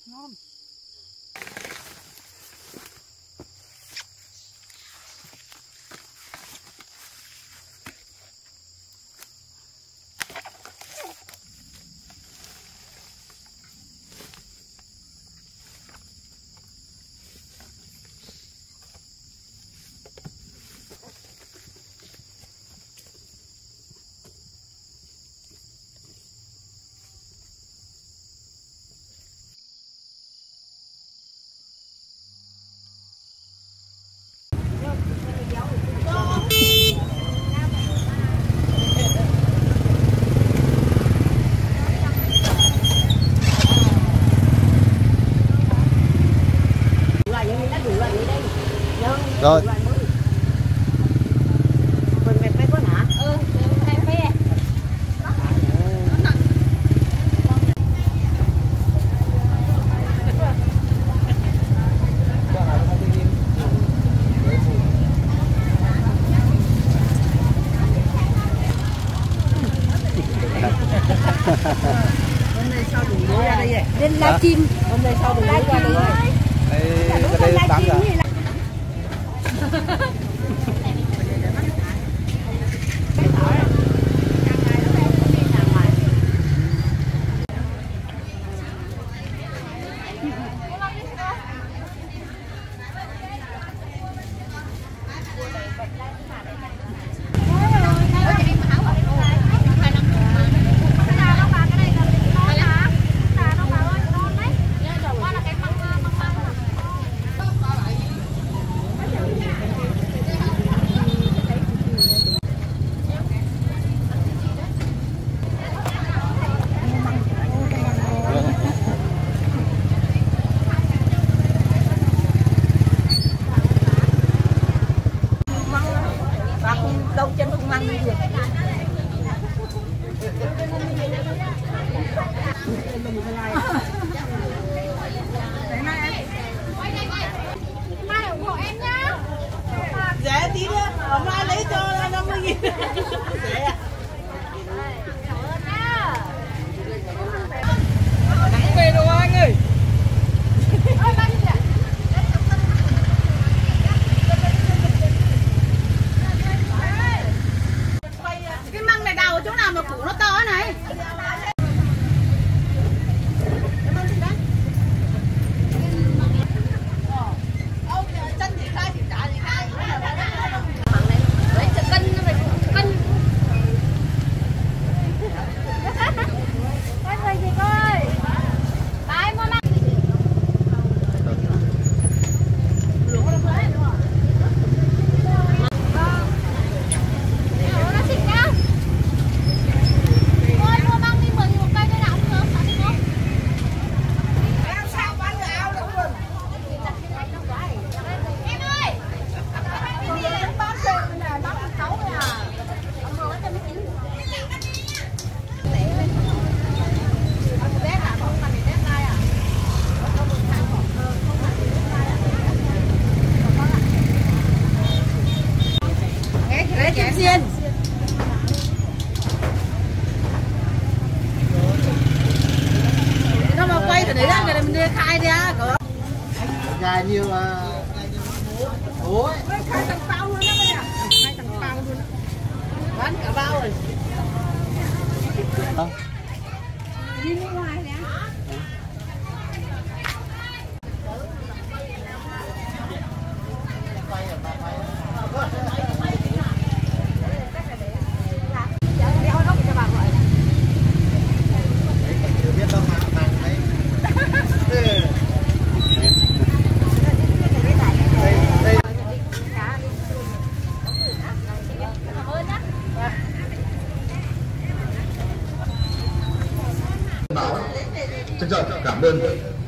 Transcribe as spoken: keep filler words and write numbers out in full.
ngon. Rồi. Hôm nay sao đủ lúa ra đây vậy? Lên livestream. Hôm nay sao đủ lúa ra đây vậy? Đây, cái đây bán rồi. Đâu chân không ăn gì được. Mai ủng hộ em nhá. Dạ tí nữa, hôm nay lấy cho năm mươi nghìn. Dạ à. Nắng về đâu anh ơi. Cái măng này đào ở chỗ nào mà củ nó to này? Chân thì khai thì trả thì khai. Đấy, chợ cân nó phải cân. Coi người gì coi. Bài mua măng. Kim Xiên. Nó mà quay từ đấy ra người này mình đi khai ra cửa. Gà nhiều mà. Ủa? Khai thằng bao luôn đó bây giờ. Khai thằng bao luôn. Bán cả bao rồi. Đi bên ngoài nè. Trân trọng cảm ơn